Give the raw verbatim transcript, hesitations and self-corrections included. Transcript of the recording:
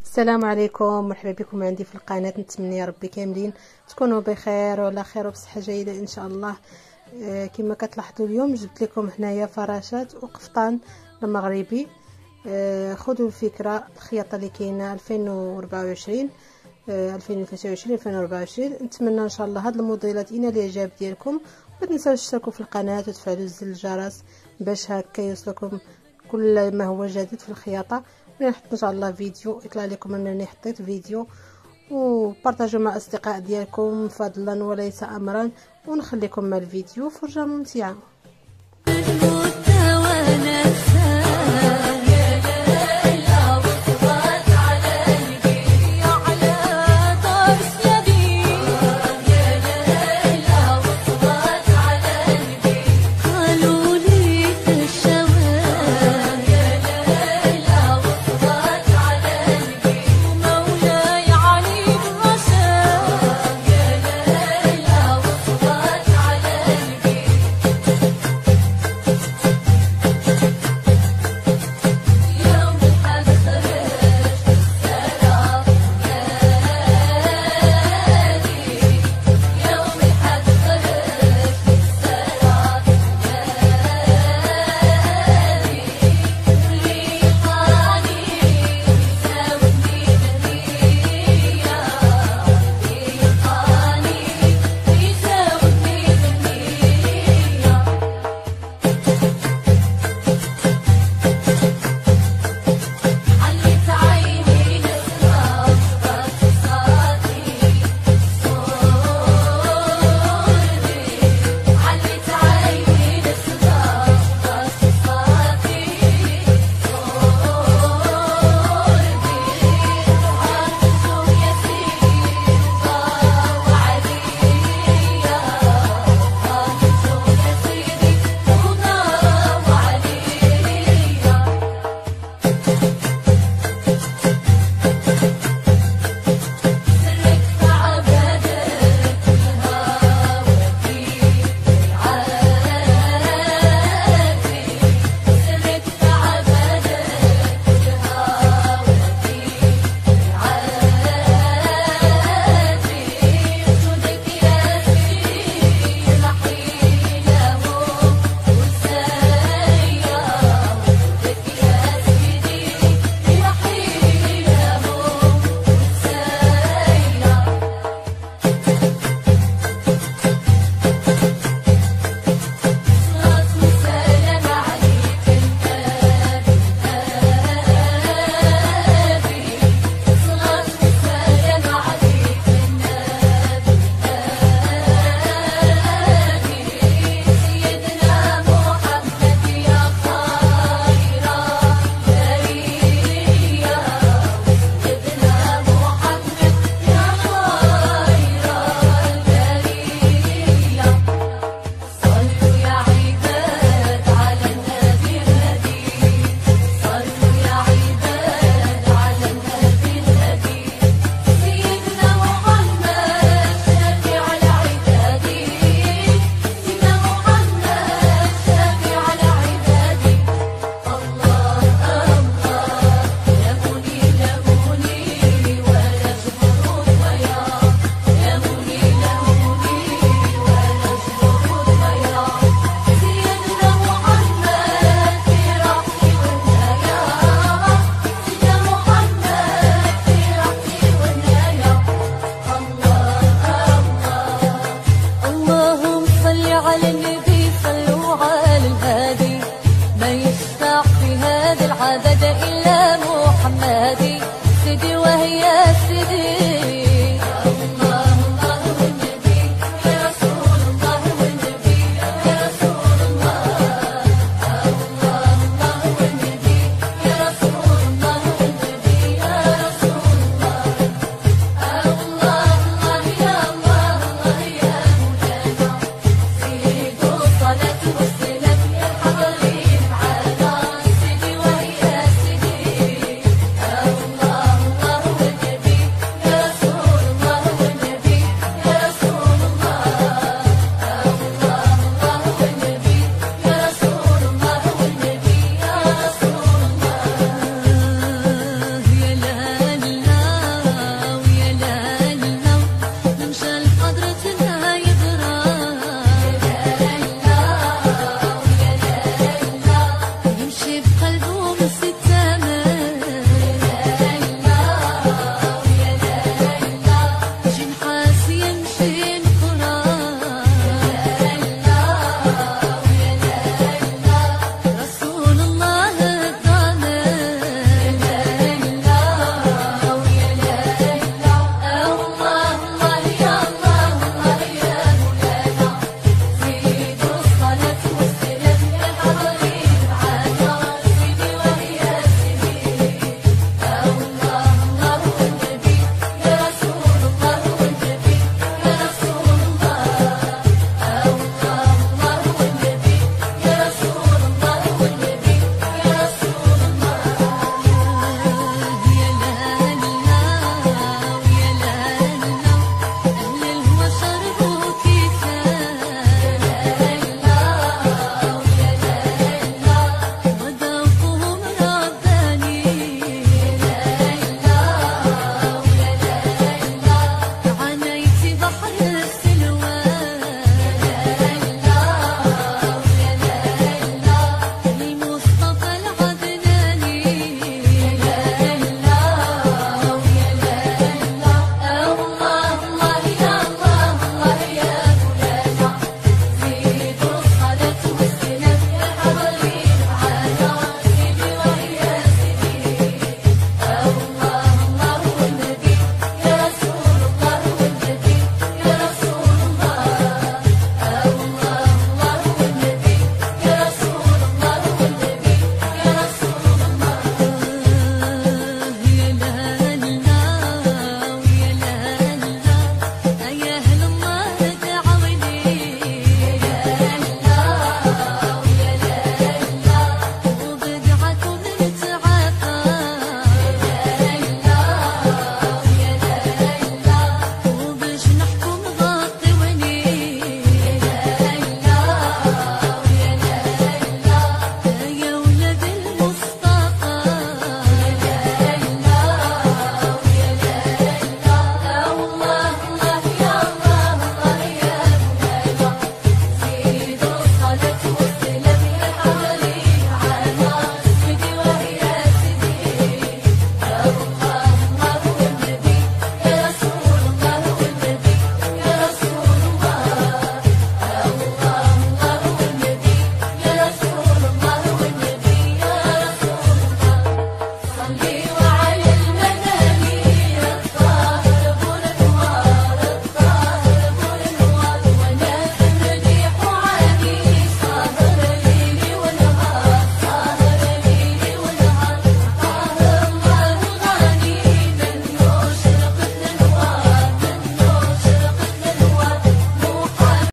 السلام عليكم، مرحبا بكم عندي في القناه. نتمنى يا ربي كاملين تكونوا بخير وعلى خير وبصحه جيده ان شاء الله. آه كما كتلاحظوا اليوم جبت لكم هنايا فراشات وقفطان المغربي. آه خذوا الفكره، الخياطه اللي كاينه ألفين وأربعة وعشرين آه ألفين وثلاثة وعشرين ألفين وأربعة وعشرين. نتمنى ان شاء الله هاد الموديلات ينال الاعجاب ديالكم. ما تنساوش تشتركوا في القناه وتفعلوا زر الجرس باش هكا يوصلكم كل ما هو جديد في الخياطه. نحط ان شاء الله فيديو يطلع لكم انني حطيت فيديو، وبارطاجوا مع اصدقاء ديالكم فضلا وليس امرا، ونخليكم مع الفيديو فرجه ممتعه.